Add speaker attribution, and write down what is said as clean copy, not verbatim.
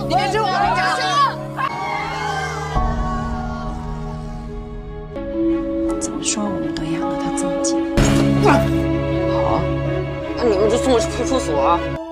Speaker 1: 你别追我！
Speaker 2: 怎么说我们都养了他这么久。
Speaker 1: 好，那你们就送我去派出所。